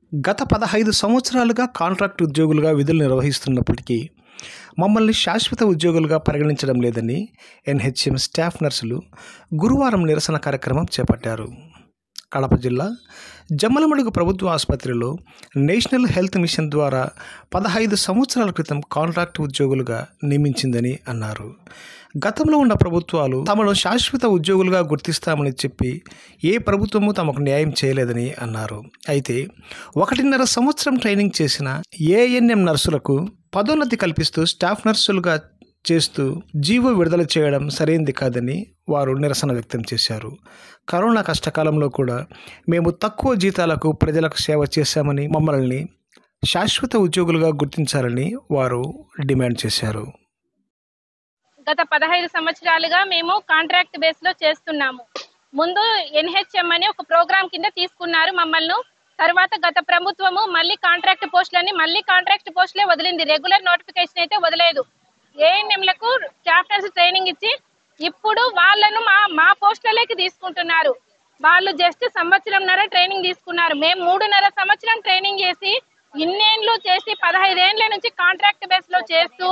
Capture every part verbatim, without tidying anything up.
గత పదహైదు సంవత్సరాలుగా కాంట్రాక్ట్ ఉద్యోగులుగా విధులు నిర్వహిస్తున్నప్పటికీ మమ్మల్ని శాశ్వత ఉద్యోగులుగా పరిగణించడం లేదని ఎన్హెచ్ఎం స్టాఫ్ నర్సులు గురువారం నిరసన కార్యక్రమం చేపట్టారు. కడప జిల్లా జమ్మలమడుగు ప్రభుత్వ ఆసుపత్రిలో నేషనల్ హెల్త్ మిషన్ ద్వారా పదహైదు సంవత్సరాల క్రితం కాంట్రాక్ట్ ఉద్యోగులుగా నియమించిందని అన్నారు. గతంలో ఉన్న ప్రభుత్వాలు తమను శాశ్వత ఉద్యోగులుగా గుర్తిస్తామని చెప్పి ఏ ప్రభుత్వము తమకు న్యాయం చేయలేదని అన్నారు. అయితే ఒకటిన్నర సంవత్సరం ట్రైనింగ్ చేసిన ఏఎన్ఎం నర్సులకు పదోన్నతి కల్పిస్తూ స్టాఫ్ నర్సులుగా చేస్తూ జీవో విడుదల చేయడం సరైంది కాదని వారు నిరసన వ్యక్తం చేశారు. కరోనా కష్టకాలంలో కూడా మేము తక్కువ జీతాలకు ప్రజలకు సేవ చేశామని, మమ్మల్ని శాశ్వత ఉద్యోగులుగా గుర్తించాలని వారు డిమాండ్ చేశారు. గత పదహైదు సంవత్సరాలుగా మేము కాంట్రాక్ట్ బేస్లో చేస్తున్నాము. ముందు ఎన్హెచ్ఎం అని ఒక ప్రోగ్రామ్ కింద తీసుకున్నారు మమ్మల్ని. తర్వాత గత ప్రభుత్వము మళ్ళీ కాంట్రాక్ట్ పోస్టులని మళ్ళీ కాంట్రాక్ట్ పోస్టులే వదిలింది. రెగ్యులర్ నోటిఫికేషన్ అయితే వదలేదు. ఏఎన్ఎంలకు స్టాఫ్ నర్స్ ట్రైనింగ్ ఇచ్చి ఇప్పుడు వాళ్ళను మా మా పోస్టులలోకి తీసుకుంటున్నారు. వాళ్ళు జస్ట్ సంవత్సరంన్నర ట్రైనింగ్ తీసుకున్నారు. మేము మూడున్నర సంవత్సరం ట్రైనింగ్ చేసి ఇన్నేళ్ళు చేసి పదహైదేళ్ల నుంచి కాంట్రాక్ట్ బేస్లో చేస్తూ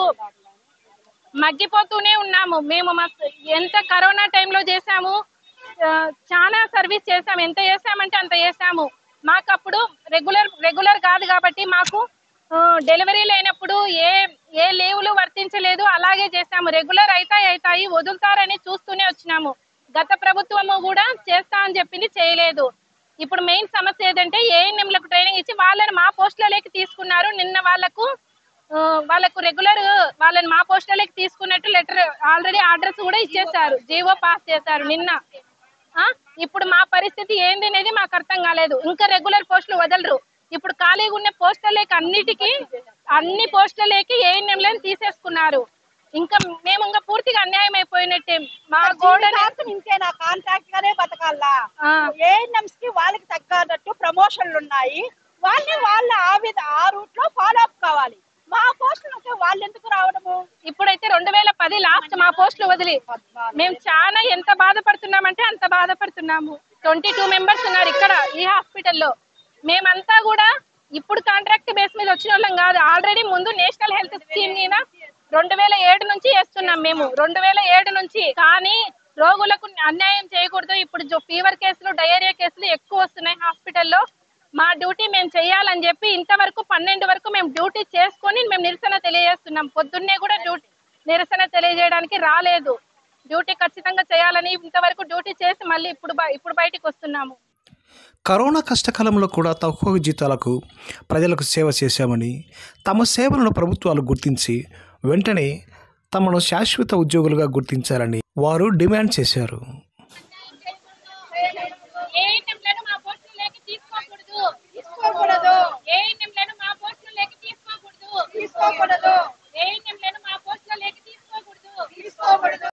మగ్గిపోతూనే ఉన్నాము. మేము ఎంత కరోనా టైంలో చేసాము, చాలా సర్వీస్ చేసాము. ఎంత చేసామంటే అంత చేసాము. మాకు అప్పుడు రెగ్యులర్ రెగ్యులర్ కాదు కాబట్టి మాకు డెలివరీలు అయినప్పుడు ఏ ఏ లీవులు వర్తించలేదు. అలాగే చేసాము. రెగ్యులర్ అవుతాయి అవుతాయి వదులుతారని చూస్తూనే వచ్చినాము. గత ప్రభుత్వము కూడా చేస్తా అని చెప్పింది, చేయలేదు. ఇప్పుడు మెయిన్ సమస్య ఏదంటే ఏఎన్ఎంలకు ట్రైనింగ్ ఇచ్చి వాళ్ళని మా పోస్టులలోకి తీసుకున్నారు. నిన్న వాళ్ళకు వాళ్ళకు రెగ్యులర్ వాళ్ళని మా పోస్టులలోకి తీసుకున్నట్టు లెటర్ ఆల్రెడీ ఆర్డర్స్ కూడా ఇచ్చేసారు, జీవో పాస్ చేశారు నిన్న. ఇప్పుడు మా పరిస్థితి ఏంది అనేది మాకు అర్థం కాలేదు. ఇంకా రెగ్యులర్ పోస్టులు వదలరు. ఇప్పుడు ఖాళీగా ఉన్న పోస్టులకి అన్నిటికీ అన్ని పోస్టులకి ఏఎన్ఎంలను తీసేసుకున్నారు. ఇంకా మేము ఇంకా పూర్తిగా అన్యాయం అయిపోయినట్టే. మా ఇంకేనా కాంట్రాక్ట్ గానే బతకాలా? ఏఎన్ఎంస్ కి వాళ్ళకి తగ్గట్టు ప్రమోషన్లు ఉన్నాయి. వాళ్ళని వాళ్ళ ఆ విధ ఆ రూట్ లో ఫాలో అప్ కావాలి. మా పోస్టులకి వాళ్ళు ఎందుకు రావడము? ఇప్పుడైతే రెండు వేల పది లాస్ట్ మా పోస్టులు వదిలి మేము చాలా ఎంత బాధపడుతున్నామంటే అంత బాధపడుతున్నాము. ట్వంటీ టూ మెంబర్స్ ఉన్నారు ఇక్కడ ఈ హాస్పిటల్లో. మేమంతా కూడా ఇప్పుడు కాంట్రాక్ట్ బేస్ మీద వచ్చిన వాళ్ళం కాదు. ఆల్రెడీ ముందు నేషనల్ హెల్త్ స్కీమ్ మీద రెండు వేల ఏడు నుంచి చేస్తున్నాం మేము. రెండు వేల ఏడు నుంచి కానీ రోగులకు అన్యాయం చేయకూడదు. ఇప్పుడు ఫీవర్ కేసులు, డయేరియా కేసులు ఎక్కువ వస్తున్నాయి హాస్పిటల్లో. మా డ్యూటీ మేము చేయాలని చెప్పి ఇంతవరకు పన్నెండు వరకు మేము డ్యూటీ చేసుకొని మేము నిరసన తెలియజేస్తున్నాం. పొద్దున్నే కూడా డ్యూటీ నిరసన తెలియజేయడానికి రాలేదు. డ్యూటీ ఖచ్చితంగా చేయాలని ఇంతవరకు డ్యూటీ చేసి మళ్ళీ ఇప్పుడు ఇప్పుడు బయటికి వస్తున్నాము. కరోనా కష్టకాలంలో కూడా తక్కువ జీతాలకు ప్రజలకు సేవ చేశామని, తమ సేవలను ప్రభుత్వాలు గుర్తించి వెంటనే తమను శాశ్వత ఉద్యోగులుగా గుర్తించాలని వారు డిమాండ్ చేశారు.